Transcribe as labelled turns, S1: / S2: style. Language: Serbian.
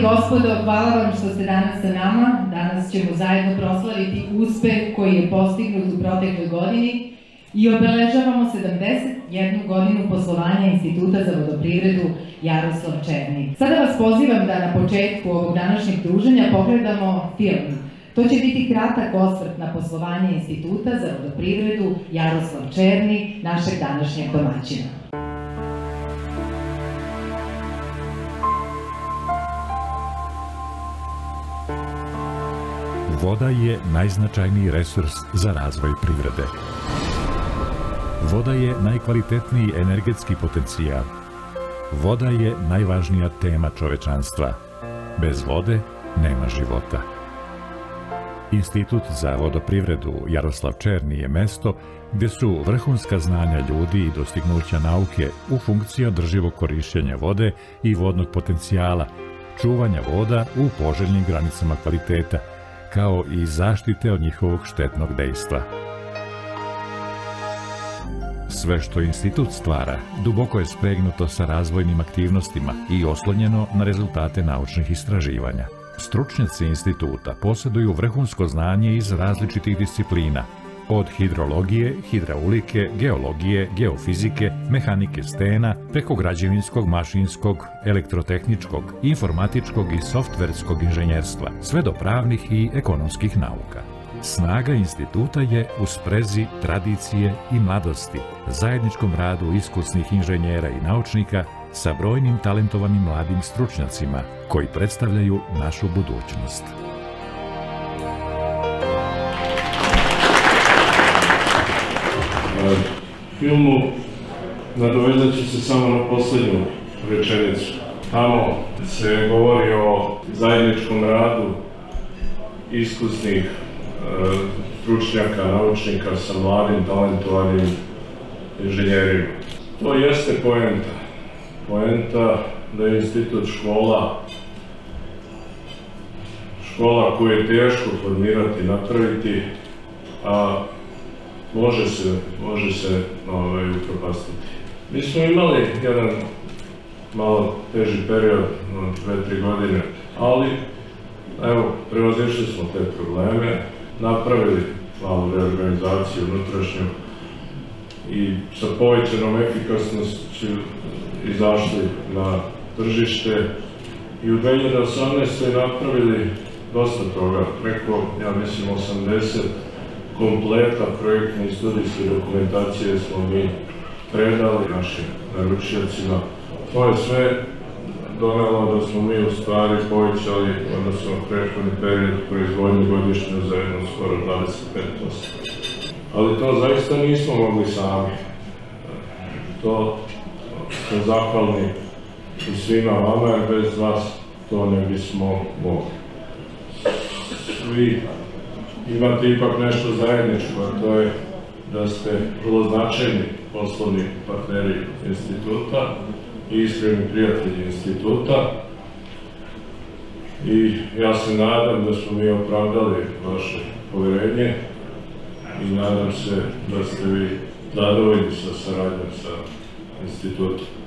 S1: i gospodo, hvala vam što ste danas sa nama. Danas ćemo zajedno proslaviti uspeh koji je postignut u protekloj godini i obeležavamo 71 godinu poslovanja Instituta za vodoprivredu Jaroslav Černi. Sada vas pozivam da na početku ovog današnjeg druženja pogledamo film. To će biti kratak osvrt na poslovanje Instituta za vodoprivredu Jaroslav Černi, našeg današnjeg domaćina.
S2: Voda je najznačajniji resurs za razvoj privrede. Voda je najkvalitetniji energetski potencijal. Voda je najvažnija tema čovečanstva. Bez vode nema života. Institut za vodoprivredu Jaroslav Černi je mesto gdje su vrhunska znanja ljudi i dostignuća nauke u funkciji održivog korišćenja vode i vodnog potencijala, čuvanja voda u poželjnim granicama kvaliteta, kao i zaštite od njihovog štetnog dejstva. Sve što institut stvara duboko je spregnuto sa razvojnim aktivnostima i oslonjeno na rezultate naučnih istraživanja. Stručnjaci instituta posjeduju vrhunsko znanje iz različitih disciplina, od hidrologije, hidraulike, geologije, geofizike, mehanike stena, preko građevinskog, mašinskog, elektrotehničkog, informatičkog i softverskog inženjerstva, sve do pravnih i ekonomskih nauka. Snaga instituta je u sprezi tradicije i mladosti, zajedničkom radu iskusnih inženjera i naučnika sa brojnim talentovanim mladim stručnjacima koji predstavljaju našu budućnost.
S3: Filmu nadovezat ću se samo na posljednju rečenicu. Tamo se govori o zajedničkom radu iskusnih stručnjaka, naučnika sa mladim, talentovanim inženjerima. To jeste poenta. Poenta da je institut škola koju je teško formirati, napraviti, a može se upropastiti. Mi smo imali jedan malo teži period, 2-3 godine, ali evo, prevazišli smo te probleme, napravili malu reorganizaciju unutrašnju i sa povećanom efikasnošću izašli na tržište i u 2018. napravili dosta toga, preko, ja mislim, 80 kompleta projektne i studijske dokumentacije smo mi predali našim naručiocima. To je sve donelo da smo mi u stvari povećali, odnosno prethodni period proizvodnje godišnje za jedno skoro 25%. Ali to zaista nismo mogli sami. To smo zahvalni i svima vama, jer bez vas to ne bismo mogli. Svi imate ipak nešto zajedničko, a to je da ste vrlo značajni poslovni partneri instituta i iskreni prijatelji instituta. I ja se nadam da smo mi opravdali vaše povjerenje i nadam se da ste vi zadovoljni sa saradnjom sa institutom.